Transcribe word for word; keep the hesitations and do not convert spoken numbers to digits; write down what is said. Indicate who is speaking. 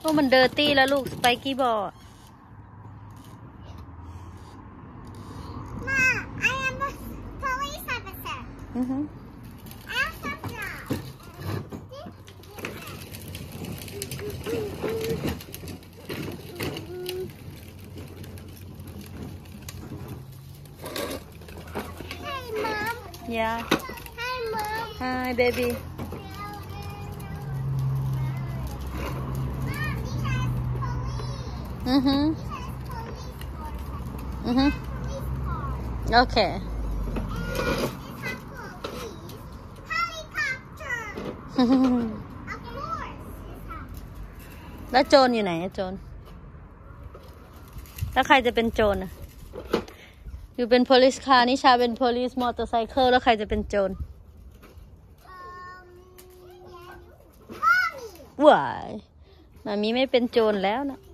Speaker 1: ก็มันเดอร์ตี้แล้วลูกสไปกี้บอล
Speaker 2: มาI am a police officer
Speaker 1: อือฮึYeah.
Speaker 2: Hi, Mom.
Speaker 1: Hi, baby. Mhm. Mhm. Okay.
Speaker 2: Helicopter. Of course.
Speaker 1: แล้วโจรอยู่ไหนโจรแล้วใครจะเป็นโจรอ่ะอยู่เป็น police car นิชาเป็น police motorcycle แล้วใครจะเป็นโจรว้ายมามีไม่เป็นโจรแล้วนะ